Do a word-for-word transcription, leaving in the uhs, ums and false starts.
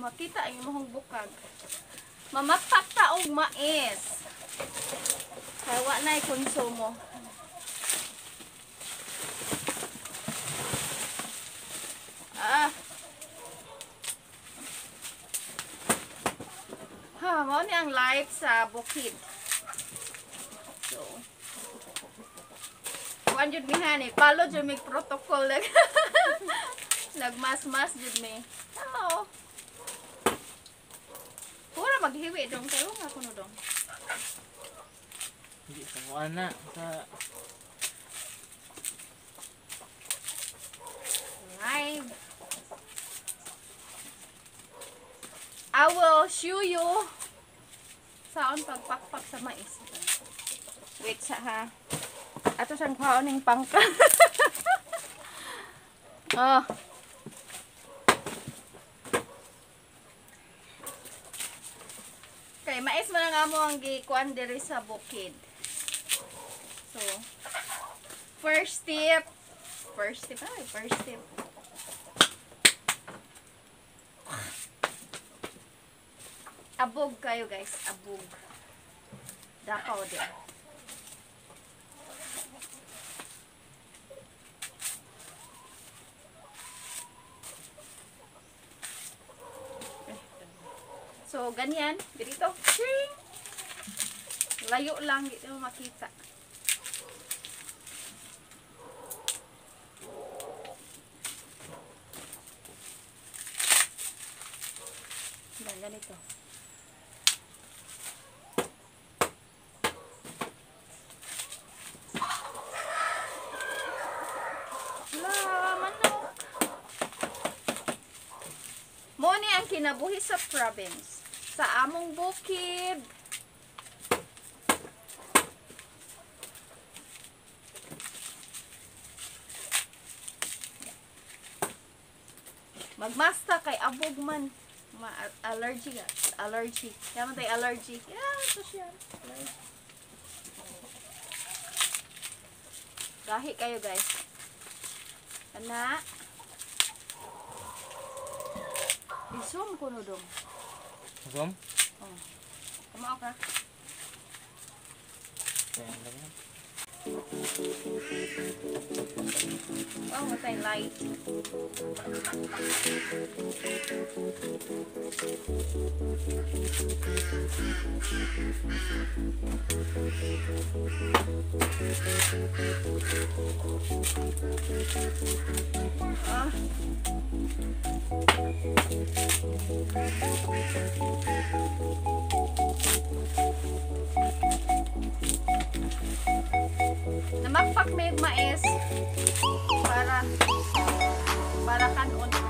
makita ang imong bukag. Mamakpak ta og mais. Kaya wa na i-konsumo. Ah. Ha, mo ni ang life sa Bukid. So, kuan jud mi hani, follow jud mi protocol lag. Nagmas-mas jud mi. Hello. Pura maghiwi dong kayo nga kuno dong. Hindi sa mga na sa Live. I will show you saan pagpakpak sa mais. Wait sa ha. Ato sang kwaon ning pangka. Oh. Kay mais man ang amo ang gikuan diri sa Bukid. So, first step, first step, ay, first step. Abog kayo guys, abog. Dakaw din. So, ganyan. Dito. Layo lang. Dito mo makita. Yan, ganito. Mo ni ang kinabuhi sa province. Sa among Bukid. Magmasta kay abog man. Ma allergy ga. Allergy. Kaya man tayo allergy. Yeah, ito siya. Allergy. Gahi kayo guys. Kana. Isum ko no dong. Isum? Oh. Kumao ka. Ayan lang yan. Oh, matay light. Ah. Namakpak may mais para para kanon.